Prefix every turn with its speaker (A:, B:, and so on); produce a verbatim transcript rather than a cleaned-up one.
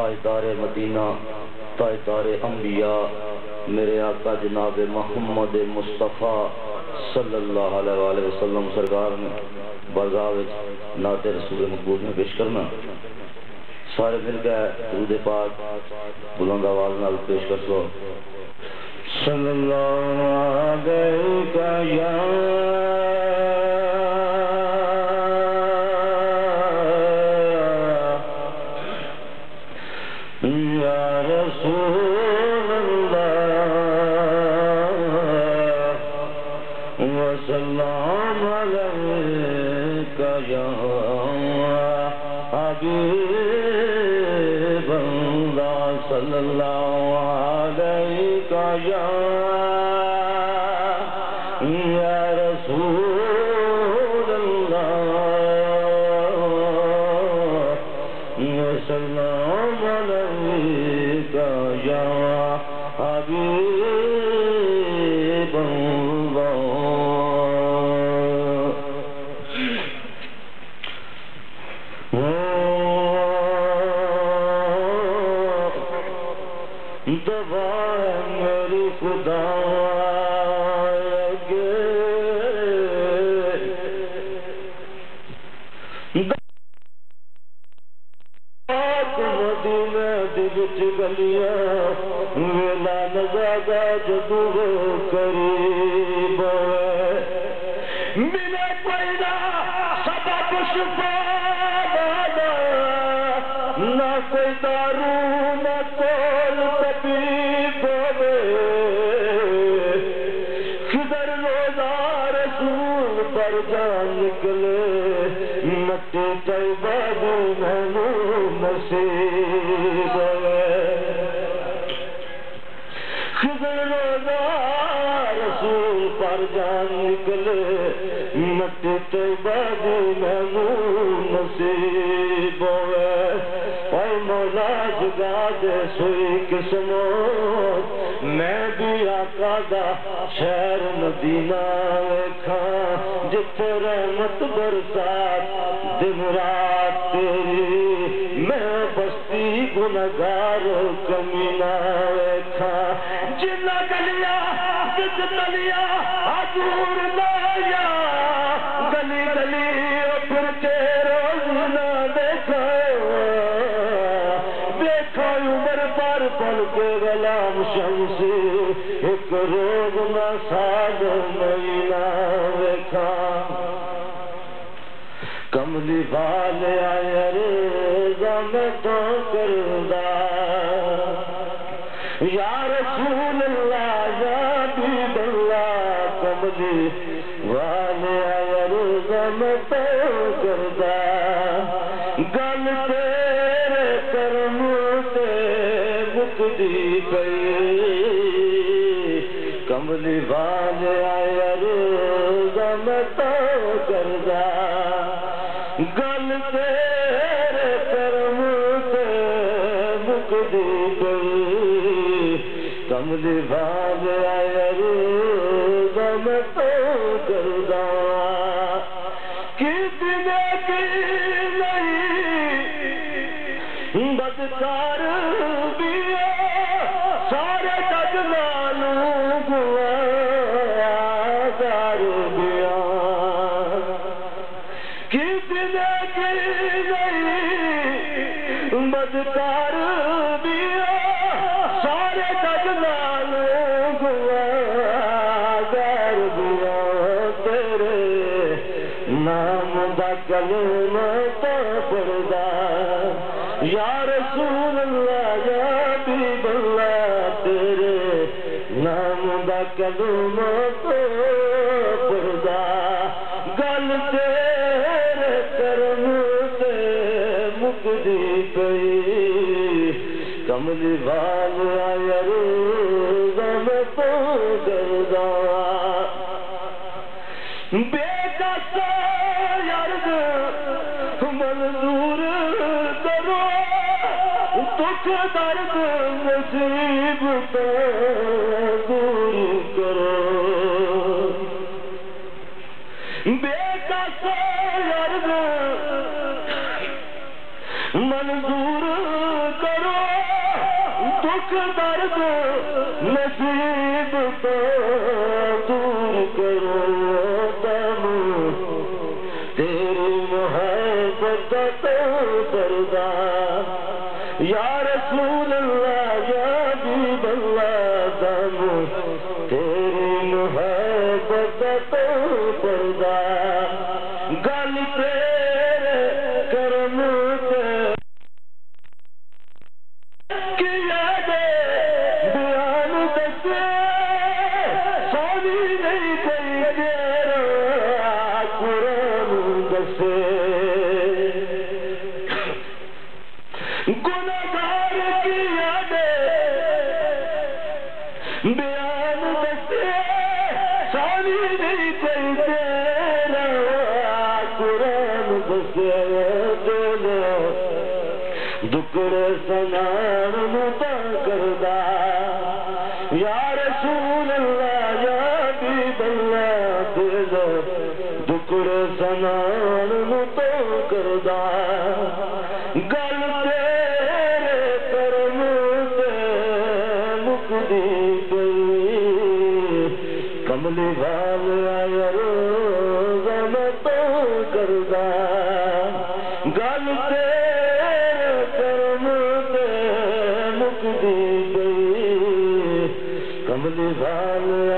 A: تاجدار مدینہ تاجدار انبیاء میرے آقا جناب محمد مصطفیٰ صلی اللہ علیہ وآلہ وسلم سرکار نے بارگاہ نعت رسول مقبول میں پیش کرنا سارے مل گئے درود پاک بلند آواز نال پیش کر سو صلی اللہ علیہ یا صلی اللہ علیہ یا یا رسول اللہ وسلام علیہ یا حبیب اللہ میری خدا مدینے دی وچ گلیاں ویلا نزادا جدو قریب ملے پیدا سبب شفا والا نہ کوئی دارو نہ کول طبیب خضر روزہ رسول پر جان نکلے مٹی طیبہ دونوں نصیب خضر روزہ رسول پر جان نکلے مٹی طیبہ دونوں نصیب اے مولا جگا دے سوئی قسمت میں بھی آقا دا شہر مدینہ ویکھا جتھے رحمت برسات دن رات تیری میں بستی گنہگار کمینہ ویکھا جنہ گلیا جت تلیا حضور لایا گلی گلی پھر کے روز نہ دیکھا دیکھا عمر پر پل کے غلام شمسی ایک روز نہ ساد مہینہ ویکھا کملی والے آئے رضا میں تو کردہ یا رسول اللہ یا حبیب اللہ کملی والے آئے رضا میں تو کردہ گل تیرے کرم تے مکدی پئی کملی والے آئے رضا میں تو کردہ گل تیرے کرم تے مکدی پئی کملی والے آئے رضا میں تو کردہ کتنے کی نہیں بدکار بھی سارے جگ نالوں گوار گیا کتنے کی نہیں بدکار بھی سارے جگ نالوں گوار گیا تیرے نام دا کلمہ تو پڑھدا یا رسول اللہ یا حبیب اللہ تیرے نام دا کلمہ تو پڑھدا گل تیرے کرم تے مکدی پئی کملی وال آیا روزہ میں تو کردہ بے کس یارد منظور کرو دکھ درد نصیب تو دور کرو بے کس یارد منظور کرو دکھ درد نصیب تو دور کرو تم تیری محبت تو دردا یا رسول اللہ یا حبیب اللہ دم تیری محبت تو دردا گل تیرے کرم تے کیا دے بیان دسے سونی نہیں کوئی تیرا قرآن دسے گناہگار کیا دے بیان دسے سونی نہیں کوئی تیرا قرآن دسے دکڑے سنان متا کردہ یا رسول اللہ یا حبیب اللہ دیدہ دکڑے سنان متا کردہ گل تیرے کرم تے مکدی گئی کملی بھال آیا روزہ متا کردہ گل تیرے کرم تے مکدی گئی کملی بھال